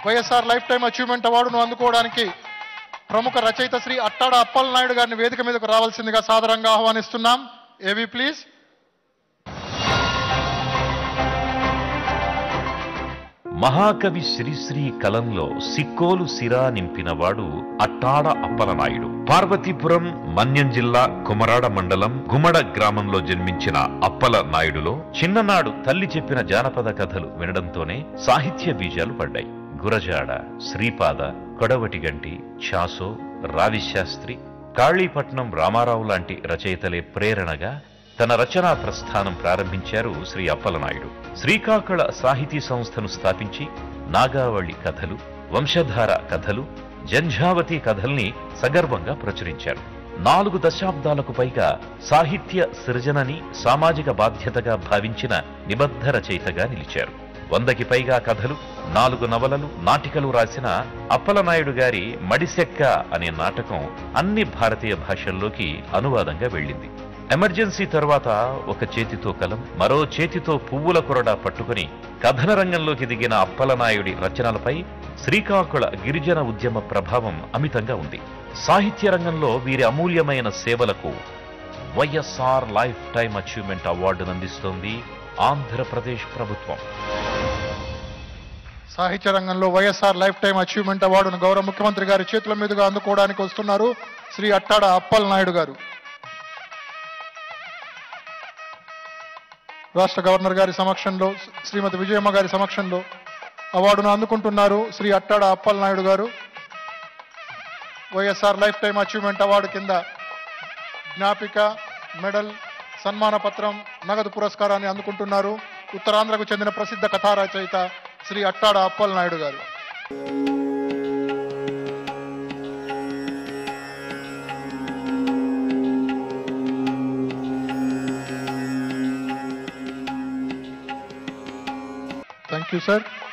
YSR lifetime achievement అవార్డును అందుకోవడానికి ప్రముఖ రచయిత శ్రీ అట్టాడ అప్పలనాయుడు గారిని వేదిక మీదకు రావాల్సిందిగా సాదరంగా ఆహ్వానిస్తున్నాం. ఏవి ప్లీజ్. మహాకవి శ్రీశ్రీ కలంలో సిక్కోలు సిరా నింపినవాడు అట్టాడ అప్పలనాయుడు. పార్వతీపురం మన్యం జిల్లా కుమరాడ మండలం గుమ్మడ గ్రామంలో జన్మించిన అప్పలనాయుడులో చిన్ననాడు తల్లి చెప్పిన జానపద కథలు వినడంతోనే సాహిత్య బీజాలు పడ్డాయి. గురజాడ, శ్రీపాద, కొడవటిగంటి, చాసో, రావిశాస్త్రి, కాళీపట్నం రామారావు లాంటి రచయితలే ప్రేరణగా తన రచనా ప్రస్థానం ప్రారంభించారు శ్రీ అప్పలనాయుడు. శ్రీకాకుళ సాహితీ సంస్థను స్థాపించి నాగావళి కథలు, వంశధార కథలు, జంఝావతి కథల్ని సగర్వంగా ప్రచురించారు. 4 దశాబ్దాలకు పైగా సాహిత్య సృజనని సామాజిక బాధ్యతగా భావించిన నిబద్ధ రచయితగా నిలిచారు. 100కి పైగా కథలు, 4 నవలలు, నాటికలు రాసిన అప్పలనాయుడు గారి మడిసెక్క అనే నాటకం అన్ని భారతీయ భాషల్లోకి అనువాదంగా వెళ్ళింది. ఎమర్జెన్సీ తర్వాత ఒక చేతితో కలం, మరో చేతితో పువ్వుల కొరడా పట్టుకుని కథన రంగంలోకి దిగిన అప్పలనాయుడి రచనలపై శ్రీకాకుళ గిరిజన ఉద్యమ ప్రభావం అమితంగా ఉంది. సాహిత్య రంగంలో వీరి అమూల్యమైన సేవలకు వైఎస్ఆర్ లైఫ్ టైమ్ అచీవ్మెంట్ అవార్డును అందిస్తోంది ఆంధ్రప్రదేశ్ ప్రభుత్వం. సాహిత్య రంగంలో వైఎస్ఆర్ లైఫ్ టైమ్ అచీవ్మెంట్ అవార్డును గౌరవ ముఖ్యమంత్రి గారి చేతుల మీదుగా అందుకోవడానికి వస్తున్నారు శ్రీ అట్టాడ అప్పలనాయుడు గారు. రాష్ట్ర గవర్నర్ గారి సమక్షంలో, శ్రీమతి విజయమ్మ గారి సమక్షంలో అవార్డును అందుకుంటున్నారు శ్రీ అట్టాడ అప్పలనాయుడు గారు. YSR lifetime achievement award కింద జ్ఞాపిక, మెడల్, సన్మాన పత్రం, నగదు పురస్కారాన్ని అందుకుంటున్నారు ఉత్తరాంధ్రకు చెందిన ప్రసిద్ధ కథా రచయిత శ్రీ అట్టాడ అప్పలనాయుడు గారు. Thank you, sir.